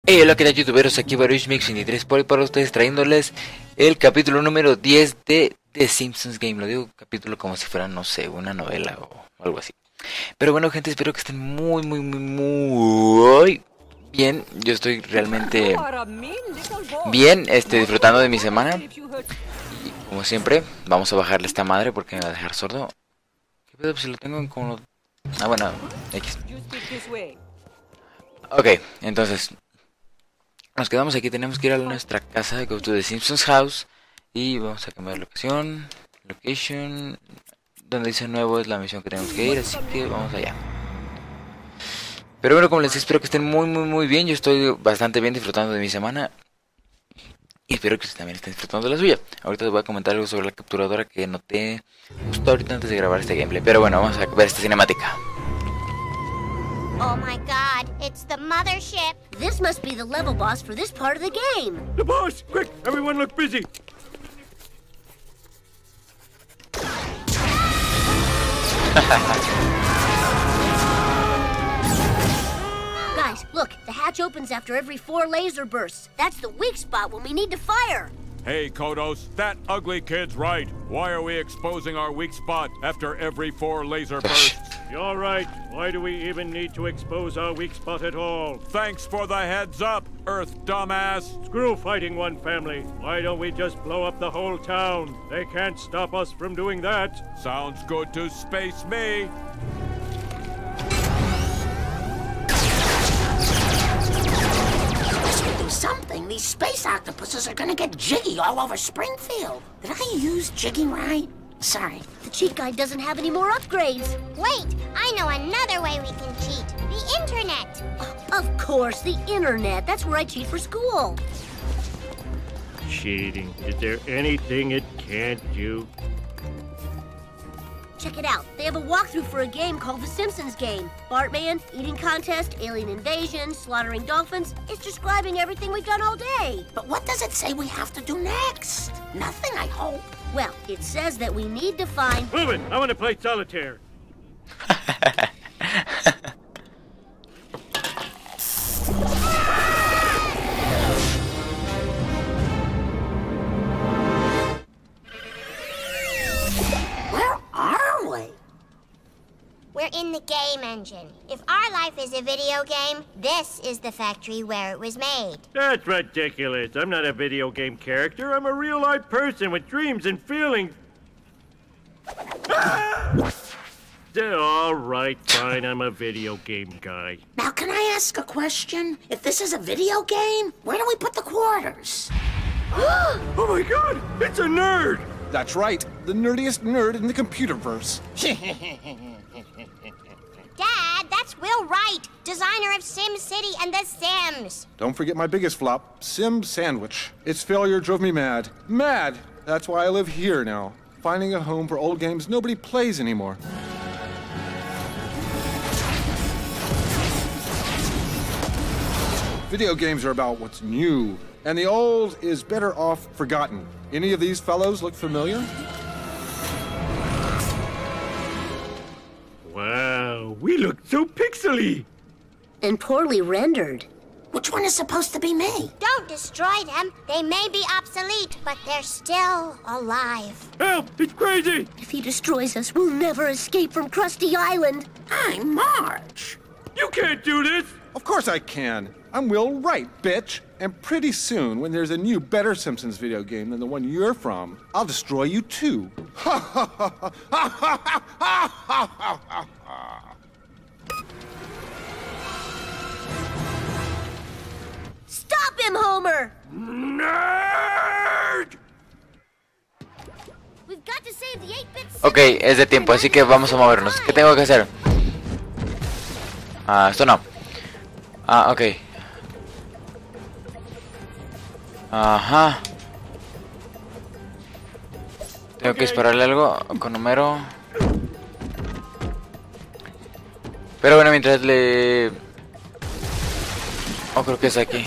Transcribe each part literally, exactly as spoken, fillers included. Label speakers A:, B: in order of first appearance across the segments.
A: Hey, hola, ¿qué tal, youtuberos? Aquí Baruchmix veintitrés por para ustedes, trayéndoles el capítulo número diez de The Simpsons Game. Lo digo capítulo como si fuera, no sé, una novela o algo así. Pero bueno, gente, espero que estén muy, muy, muy, muy bien. Yo estoy realmente bien, este, disfrutando de mi semana. Y como siempre, vamos a bajarle esta madre porque me va a dejar sordo. ¿Qué pedo? Pues si lo tengo en como... Ah, bueno, X. Ok, entonces... nos quedamos aquí, tenemos que ir a nuestra casa, go to the Simpsons house. Y vamos a cambiar de locación. Location. Donde dice nuevo es la misión que tenemos que ir, así que vamos allá. Pero bueno, como les decía, espero que estén muy muy muy bien. Yo estoy bastante bien disfrutando de mi semana. Y espero que ustedes también estén disfrutando de la suya. Ahorita les voy a comentar algo sobre la capturadora que noté justo ahorita antes de grabar este gameplay. Pero bueno, vamos a ver esta cinemática.
B: Oh my god, it's the mothership.
C: This must be the level boss for this part of the game.
D: The boss! Quick, everyone look busy.
C: Guys, look, the hatch opens after every four laser bursts. That's the weak spot when we need to fire.
D: Hey, Kodos, that ugly kid's right. Why are we exposing our weak spot after every four laser bursts?
E: You're right. Why do we even need to expose our weak spot at all?
D: Thanks for the heads up, Earth dumbass.
E: Screw fighting one family. Why don't we just blow up the whole town? They can't stop us from doing that.
D: Sounds good to space me.
F: Something, these space octopuses are gonna get jiggy all over Springfield. Did I use jiggy right? Sorry.
C: The cheat guide doesn't have any more upgrades.
B: Wait, I know another way we can cheat. The internet.
C: Of course, the internet. That's where I cheat for school.
E: Cheating. Is there anything it can't do?
C: Check it out. They have a walkthrough for a game called The Simpsons Game. Bartman, eating contest, alien invasion, slaughtering dolphins. It's describing everything we've done all day.
F: But what does it say we have to do next? Nothing, I hope.
C: Well, it says that we need to find...
E: Move it! I want to play solitaire.
B: We're in the game engine. If our life is a video game, this is the factory where it was made.
E: That's ridiculous. I'm not a video game character. I'm a real-life person with dreams and feelings. Ah! All right, fine. I'm a video game guy.
F: Now, can I ask a question? If this is a video game, where do we put the quarters?
E: Oh my god! It's a nerd!
G: That's right. The nerdiest nerd in the computerverse.
B: Dad, that's Will Wright, designer of SimCity and The Sims.
G: Don't forget my biggest flop, Sim Sandwich. Its failure drove me mad. Mad! That's why I live here now, finding a home for old games nobody plays anymore. Video games are about what's new, and the old is better off forgotten. Any of these fellows look familiar?
E: Wow, we look so pixely.
C: And poorly rendered.
F: Which one is supposed to be me?
B: Don't destroy them. They may be obsolete, but they're still alive.
E: Help! It's crazy!
C: If he destroys us, we'll never escape from Krusty Island.
F: I'm Marge.
E: You can't do this!
G: Of course I can. I'm Will Wright, bitch. And pretty soon, when there's a new, better Simpsons video game than the one you're from, I'll destroy you too. Ha ha ha ha ha ha ha ha ha ha.
C: Stop him, Homer!
E: Nerd!
C: We've got to save the eight-bit...
A: Ok, es de tiempo, así que vamos a movernos. ¿Qué tengo que hacer? Ah, esto no. Ah, ok. Ajá. Tengo que dispararle algo con Homero. Pero bueno, mientras le... Oh, creo que es aquí.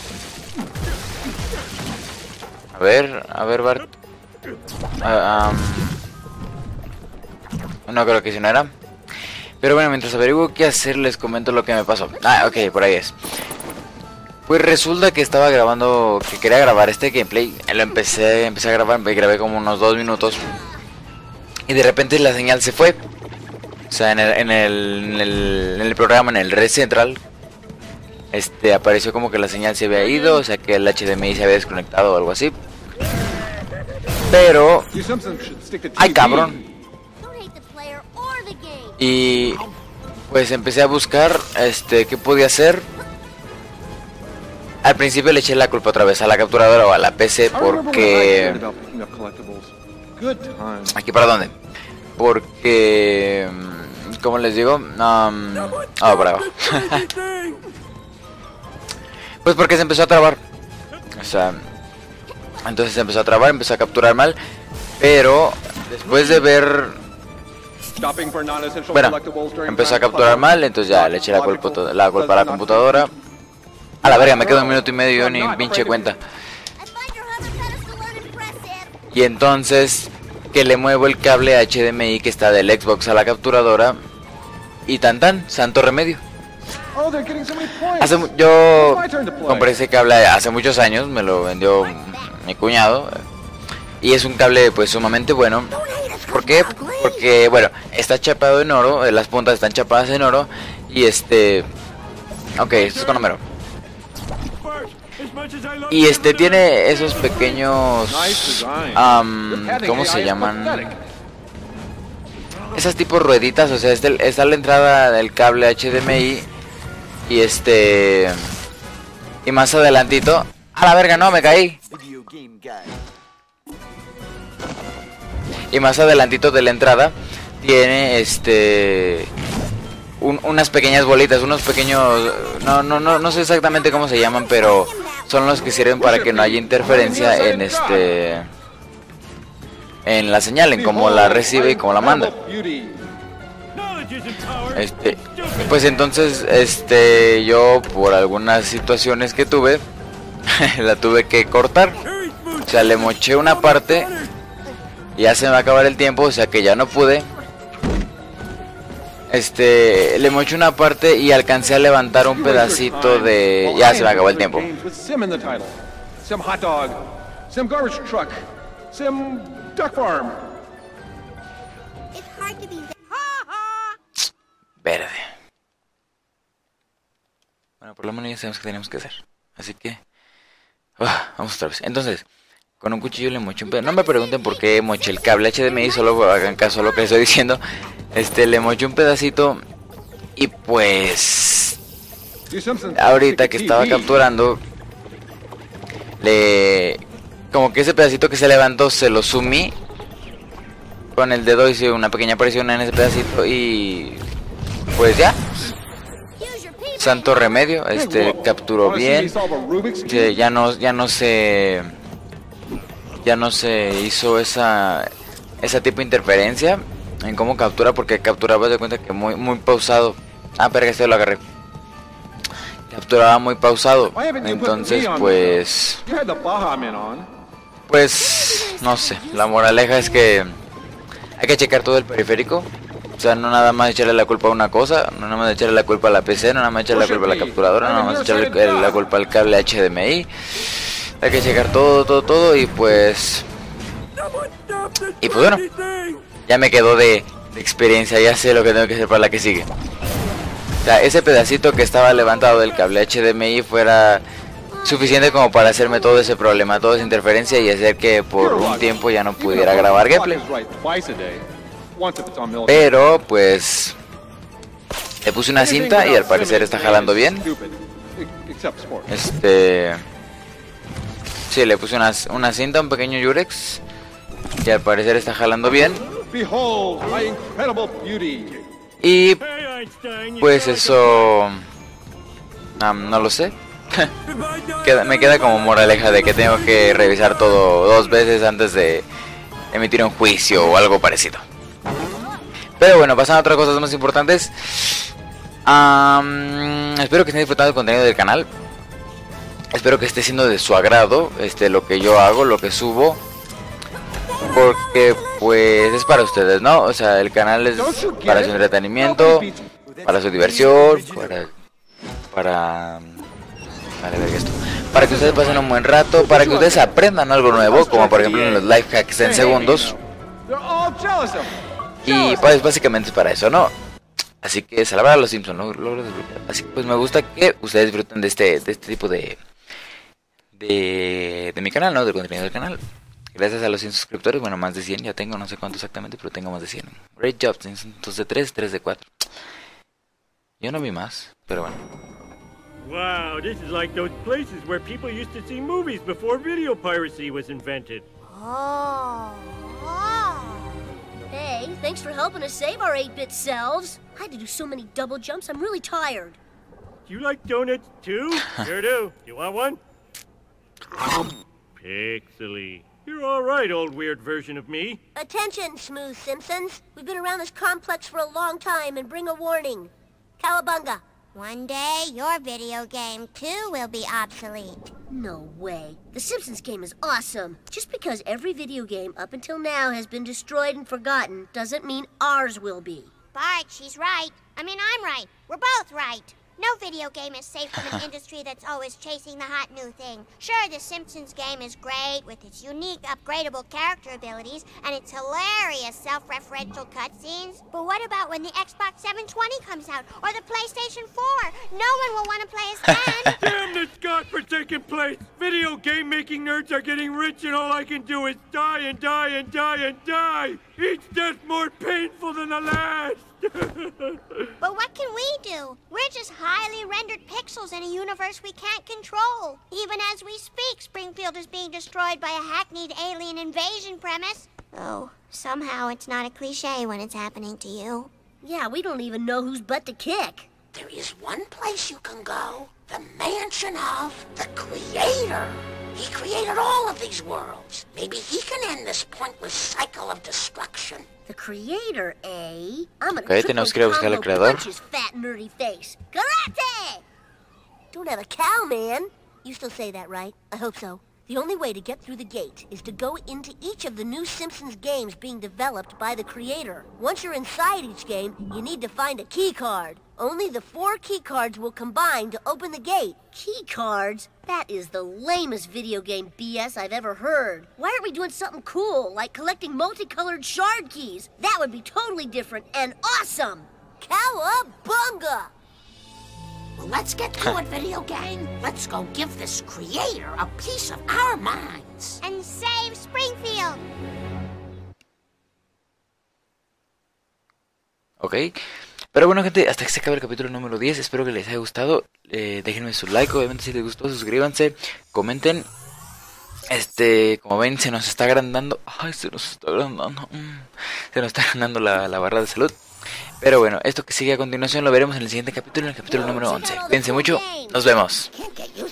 A: A ver, a ver, Bart. Uh, um... No creo que si no era. Pero bueno, mientras averiguo qué hacer, les comento lo que me pasó. Ah, ok, por ahí es. Pues resulta que estaba grabando, que quería grabar este gameplay. Lo empecé, empecé a grabar, me grabé como unos dos minutos. Y de repente la señal se fue. O sea, en el, en el, en el, en el programa, en el Red Central, este, apareció como que la señal se había ido, o sea que el H D M I se había desconectado o algo así. Pero... ¡ay, cabrón! Y... pues empecé a buscar, este, qué podía hacer. Al principio le eché la culpa otra vez a la capturadora o a la P C porque... ¿aquí para dónde? Porque... ¿cómo les digo? Um... oh, bravo. Pues porque se empezó a trabar. O sea... entonces se empezó a trabar, empezó a capturar mal. Pero... después de ver... bueno, empezó a capturar mal, entonces ya le eché la culpa, la culpa a la computadora. A la verga, me quedo un minuto y medio y ni pinche cuenta. Y entonces... que le muevo el cable H D M I que está del Xbox a la capturadora. Y tan tan, santo remedio. Hace, yo compré ese cable hace muchos años, me lo vendió mi cuñado. Y es un cable pues sumamente bueno. ¿Por qué? Porque bueno, está chapado en oro, las puntas están chapadas en oro. Y este... ok, esto es con número. Y este tiene esos pequeños... Um, ¿cómo se llaman? Esas tipos rueditas, o sea, este, está la entrada del cable H D M I. Y este... y más adelantito... ¡a la verga, no, me caí! Y más adelantito de la entrada tiene este... Un, unas pequeñas bolitas, unos pequeños... No, no, no, no sé exactamente cómo se llaman, pero son los que sirven para que no haya interferencia en este... en la señal, en cómo la recibe y cómo la manda. Este... pues entonces, este... yo, por algunas situaciones que tuve, la tuve que cortar. O sea, le moché una parte, y ya se me va a acabar el tiempo, o sea que ya no pude. Este, le moché una parte y alcancé a levantar un pedacito de... ya se me acabó el tiempo. Verde. Bueno, por lo menos ya sabemos qué tenemos que hacer. Así que... uh, vamos otra vez. Entonces, con un cuchillo le moché un pedazo. No me pregunten por qué moché el cable H D M I, solo hagan caso a lo que estoy diciendo. Este, le moché un pedacito. Y pues... ahorita que estaba capturando, le... como que ese pedacito que se levantó se lo sumí. Con el dedo hice una pequeña presión en ese pedacito y... pues ya. Santo remedio, este, capturó bien. Sí, ya no, ya no se... ya no se hizo esa... esa tipo de interferencia en cómo captura, porque capturaba de cuenta que muy, muy pausado. Ah, pero que este lo agarré. Capturaba muy pausado. Entonces, pues... pues... no sé, la moraleja es que... hay que checar todo el periférico. O sea, no nada más echarle la culpa a una cosa, no nada más echarle la culpa a la P C, no nada más echarle la culpa a la capturadora, no nada más echarle la culpa al cable H D M I. Hay que checar todo, todo, todo y pues... y pues bueno, ya me quedó de, de experiencia, ya sé lo que tengo que hacer para la que sigue. O sea, ese pedacito que estaba levantado del cable H D M I fuera suficiente como para hacerme todo ese problema, toda esa interferencia y hacer que por un tiempo ya no pudiera grabar gameplay. Pero pues le puse una cinta y al parecer está jalando bien. Este... sí, le puse una, una cinta, un pequeño yurex, y al parecer está jalando bien. Y pues eso... um, no lo sé. queda, me queda como moraleja de que tengo que revisar todo dos veces antes de emitir un juicio o algo parecido. Pero bueno, pasando a otras cosas más importantes. um, Espero que estén disfrutando del contenido del canal. Espero que esté siendo de su agrado este lo que yo hago, lo que subo. Porque pues es para ustedes, ¿no? O sea, el canal es para su entretenimiento, para su diversión, para... para Vale, ver esto. Para que ustedes pasen un buen rato, para que ustedes aprendan algo nuevo, como por ejemplo en los life hacks en segundos. Y pues básicamente es para eso, ¿no? Así que salvar a los Simpsons, ¿no? Así que pues me gusta que ustedes disfruten de este, de este tipo de, de de mi canal, ¿no? Del contenido del canal. Gracias a los cien suscriptores, bueno, más de cien ya tengo, no sé cuánto exactamente, pero tengo más de cien. Great job, dos de tres, tres de cuatro. Yo no vi más, pero bueno.
E: Wow, this is like those places where people used to see movies before video piracy was invented.
B: Oh. Oh.
C: Hey, thanks for helping us save our eight-bit selves. I had to do so many double jumps, I'm really tired.
E: You like donuts too? Sure do. You want one? Pixely. You're all right, old weird version of me.
C: Attention, Smooth Simpsons. We've been around this complex for a long time and bring a warning. Cowabunga.
B: One day, your video game, too, will be obsolete.
C: No way. The Simpsons game is awesome. Just because every video game up until now has been destroyed and forgotten doesn't mean ours will be.
B: Bart, she's right. I mean, I'm right. We're both right. No video game is safe from an industry that's always chasing the hot new thing. Sure, the Simpsons game is great with its unique upgradable character abilities and its hilarious self-referential cutscenes. But what about when the Xbox seven twenty comes out or the PlayStation four? No one will want to play as then.
E: Damn this godforsaken place! Video game making nerds are getting rich and all I can do is die and die and die and die! Each death more painful than the last!
B: But what can we do? We're just highly rendered pixels in a universe we can't control. Even as we speak, Springfield is being destroyed by a hackneyed alien invasion premise. Oh, somehow it's not a cliche when it's happening to you.
C: Yeah, we don't even know whose butt to kick.
F: There is one place you can go. The mansion of the Creator. He created all of these worlds. Maybe he can end this pointless cycle of destruction.
C: The Creator, eh? I'm gonna
A: Okay, tenemos que ir a buscar al creador.
C: punch his fat nerdy face. Karate! Don't have a cow, man. You still say that, right? I hope so. The only way to get through the gate is to go into each of the new Simpsons games being developed by the Creator. Once you're inside each game, you need to find a key card. Only the four key cards will combine to open the gate. Key cards? That is the lamest video game B S I've ever heard. Why aren't we doing something cool, like collecting multicolored shard keys? That would be totally different and awesome! Cowabunga!
F: Well, let's get to it, video game. Let's go give this Creator a piece of our minds.
B: And save Springfield.
A: Ok. Pero bueno, gente, hasta que se acabe el capítulo número diez. Espero que les haya gustado. Eh, déjenme su like, obviamente si les gustó, suscríbanse, comenten. Este, como ven, se nos está agrandando. Ay, se nos está agrandando. Mm. Se nos está agrandando la, la barra de salud. Pero bueno, esto que sigue a continuación lo veremos en el siguiente capítulo, en el capítulo número once. Cuídense mucho, nos vemos.
F: Can't get used